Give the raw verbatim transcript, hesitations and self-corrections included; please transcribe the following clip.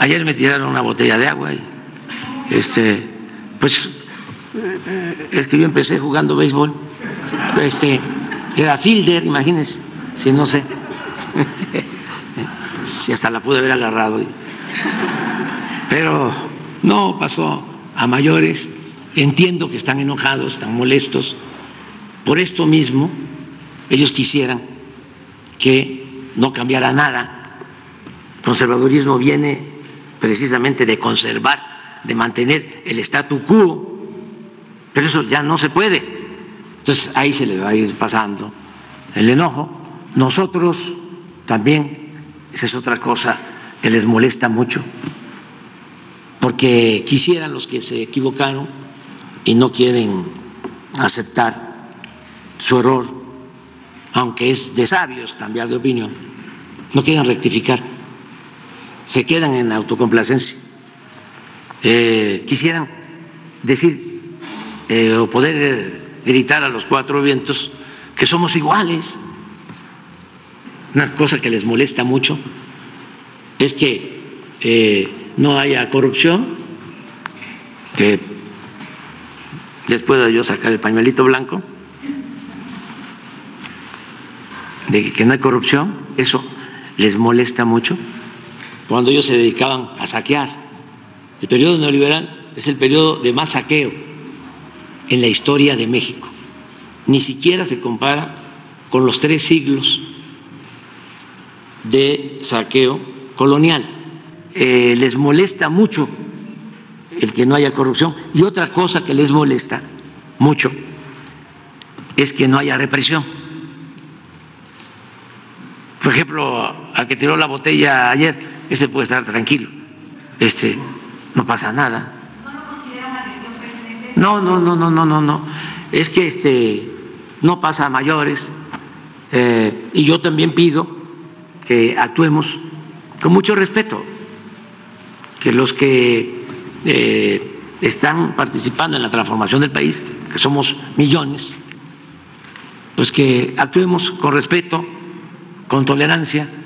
Ayer me tiraron una botella de agua y este, pues es que yo empecé jugando béisbol, este, era fielder, imagínense, si no sé, si hasta la pude haber agarrado, pero no pasó a mayores. Entiendo que están enojados, están molestos. Por esto mismo, ellos quisieran que no cambiara nada. El conservadurismo viene precisamente de conservar, de mantener el statu quo, pero eso ya no se puede. Entonces ahí se le va a ir pasando el enojo. Nosotros también, esa es otra cosa que les molesta mucho, porque quisieran los que se equivocaron y no quieren aceptar su error, aunque es de sabios cambiar de opinión, no quieren rectificar, se quedan en autocomplacencia. Eh, quisieran decir eh, o poder gritar a los cuatro vientos que somos iguales. Una cosa que les molesta mucho es que eh, no haya corrupción, que les puedo yo sacar el pañuelito blanco de que no hay corrupción. Eso les molesta mucho. Cuando ellos se dedicaban a saquear, el periodo neoliberal es el periodo de más saqueo en la historia de México, ni siquiera se compara con los tres siglos de saqueo colonial. Eh, les molesta mucho el que no haya corrupción, y otra cosa que les molesta mucho es que no haya represión. Por ejemplo, al que tiró la botella ayer, ese puede estar tranquilo, este, no pasa nada. ¿No lo considera una agresión, presidente? No, no, no, no, no, no, no. Es que este no pasa a mayores, eh, y yo también pido que actuemos con mucho respeto, que los que Eh, están participando en la transformación del país, que somos millones, pues que actuemos con respeto, con tolerancia.